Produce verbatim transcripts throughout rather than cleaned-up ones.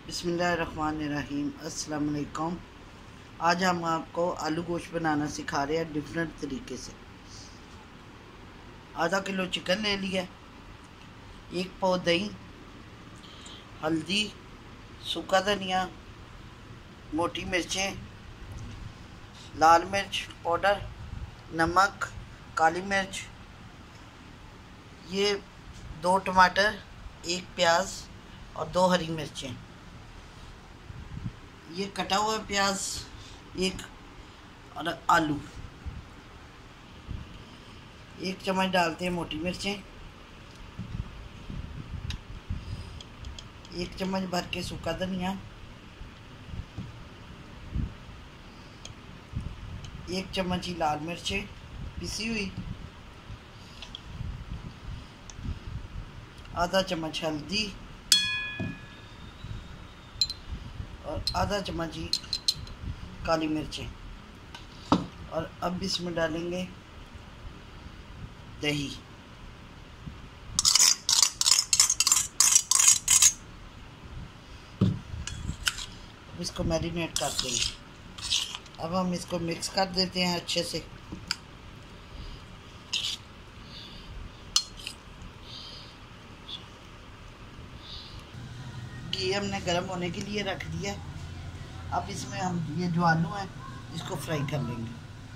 बिस्मिल्लाहिर्रहमानिर्रहीम। अस्सलाम वालेकुम। आज हम आपको आलू गोश्त बनाना सिखा रहे हैं डिफरेंट तरीके से। आधा किलो चिकन ले लिया, एक पाव दही, हल्दी, सूखा धनिया, मोटी मिर्चें, लाल मिर्च पाउडर, नमक, काली मिर्च, ये दो टमाटर, एक प्याज और दो हरी मिर्चें, ये कटा हुआ प्याज एक, और आलू। एक चम्मच डालते हैं मोटी मिर्चें, एक चम्मच भर के सूखा धनिया, एक चम्मच ही लाल मिर्चें पिसी हुई, आधा चम्मच हल्दी और आधा चम्मच ही काली मिर्चें। और अब इसमें डालेंगे दही। इसको मैरिनेट कर देंगे। अब हम इसको मिक्स कर देते हैं अच्छे से। घी हमने गर्म होने के लिए रख दिया। अब इसमें हम ये जो आलू हैं इसको फ्राई कर लेंगे।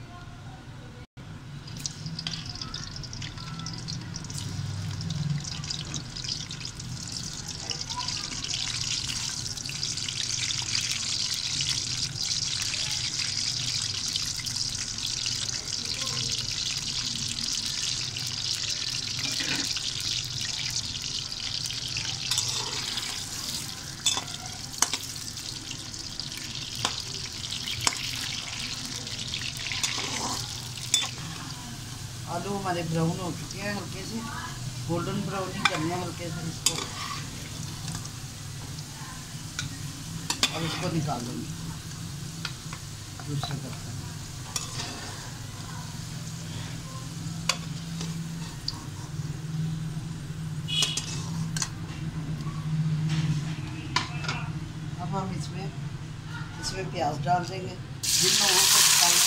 आलू हमारे ब्राउन हो चुके हैं, हल्के से गोल्डन ब्राउन ही करने हैं हल्के से इसको। और इसको निकाल देंगे दूसरे बर्तन। अब हम इसमें इसमें प्याज डाल देंगे। जिन लोगों को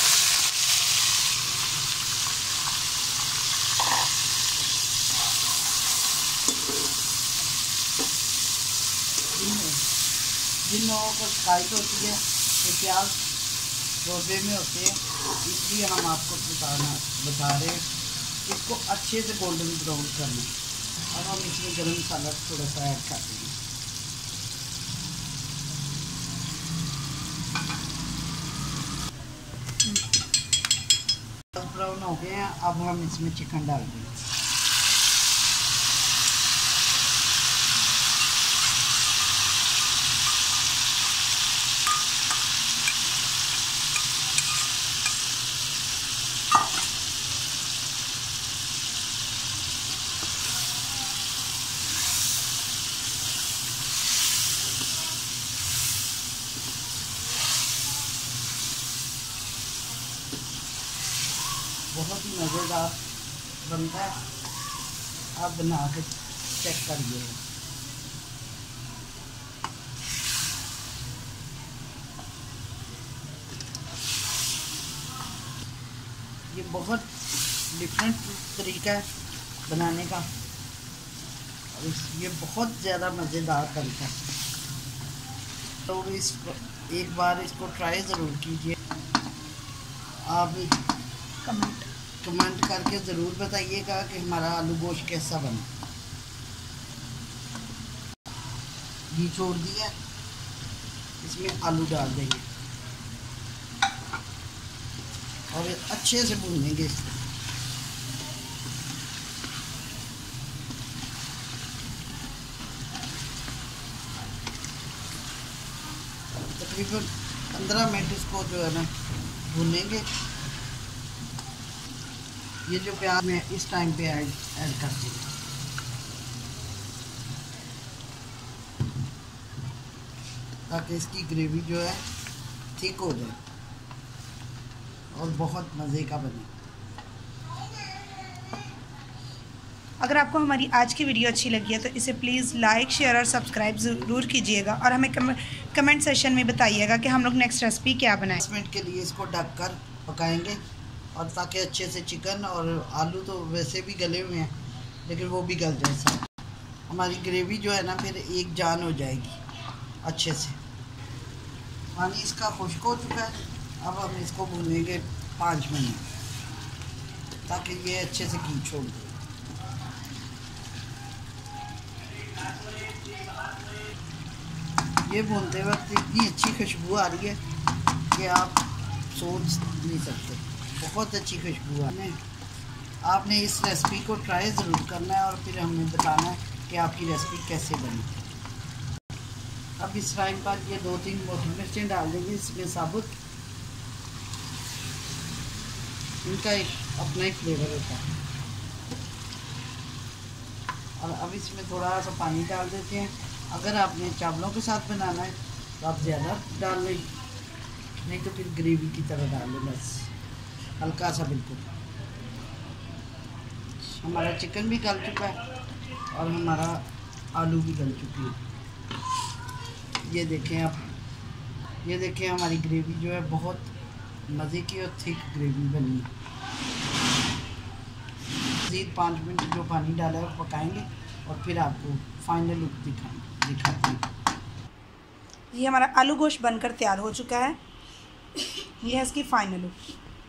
जिन लोगों को शिकायत होती है कि प्याज शोरबे में होते हैं, इसलिए हम आपको बताना बता रहे हैं इसको अच्छे से गोल्डन ब्राउन करना। अब हम इसमें गरम मसाला थोड़ा सा ऐड कर देंगे। ब्राउन हो गए हैं, अब हम इसमें चिकन डाल देंगे। बहुत ही मज़ेदार बनता है, आप बना के चेक करिए। ये बहुत डिफरेंट तरीका है बनाने का और इस ये बहुत ज़्यादा मज़ेदार बनता है। तो इस एक बार इसको ट्राई ज़रूर कीजिए। आप कमेंट कमेंट करके ज़रूर बताइएगा कि हमारा आलू गोश्त कैसा बना। घी छोड़ दिया, इसमें आलू डाल देंगे और अच्छे से भूनेंगे इसको। तकरीबन पंद्रह मिनट इसको जो है ना भूनेंगे। ये जो प्याज में इस टाइम पे ऐड ऐड कर देंगे ताकि इसकी ग्रेवी जो है ठीक हो जाए और बहुत मज़े का बने। अगर आपको हमारी आज की वीडियो अच्छी लगी है तो इसे प्लीज़ लाइक शेयर और सब्सक्राइब ज़रूर कीजिएगा और हमें कम, कमेंट सेशन में बताइएगा कि हम लोग नेक्स्ट रेसिपी क्या बनाएं। दस मिनट के लिए इसको ढककर पकाएंगे और ताकि अच्छे से चिकन और आलू तो वैसे भी गले हुए हैं लेकिन वो भी गल जाए सब। हमारी ग्रेवी जो है ना फिर एक जान हो जाएगी अच्छे से। पानी इसका खुश्क हो चुका है। अब हम इसको भूनेंगे पाँच मिनट ताकि ये अच्छे से घी छोड़ दे। ये भूनते वक्त इतनी अच्छी खुशबू आ रही है कि आप सोच नहीं सकते। बहुत अच्छी खुशबू आ रही है। आपने इस रेसिपी को ट्राई ज़रूर करना है और फिर हमें बताना है कि आपकी रेसिपी कैसे बनी। अब इस फ्राइंग पर ये दो तीन मोटी मिर्चें डाल देंगे इसमें साबुत। इनका एक अपना ही फ्लेवर होता है। और अब इसमें थोड़ा सा पानी डाल देते हैं। अगर आपने चावलों के साथ बनाना है तो आप ज़्यादा डाल लें, नहीं तो फिर ग्रेवी की तरह डाल लें, बस हल्का सा बिल्कुल। हमारा चिकन भी गल चुका है और हमारा आलू भी गल चुकी है। ये देखें आप, ये देखें हमारी ग्रेवी जो है बहुत मज़े की और थिक ग्रेवी बनी है। मज़ीद पाँच मिनट जो पानी डाला है वो पकाएंगे और फिर आपको फाइनल लुक दिखाएंगे दिखाते हैं। ये हमारा आलू गोश्त बनकर तैयार हो चुका है। ये है इसकी फाइनल लुक।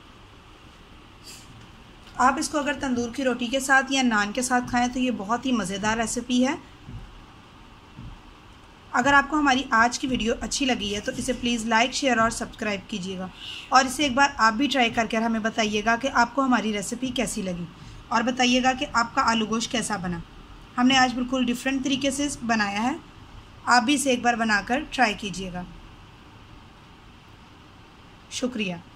आप इसको अगर तंदूर की रोटी के साथ या नान के साथ खाएं तो ये बहुत ही मज़ेदार रेसिपी है। अगर आपको हमारी आज की वीडियो अच्छी लगी है तो इसे प्लीज़ लाइक शेयर और सब्सक्राइब कीजिएगा और इसे एक बार आप भी ट्राई करके हमें बताइएगा कि आपको हमारी रेसिपी कैसी लगी और बताइएगा कि आपका आलू गोश्त कैसा बना। हमने आज बिल्कुल डिफरेंट तरीके से बनाया है। आप भी इसे एक बार बनाकर ट्राई कीजिएगा। शुक्रिया।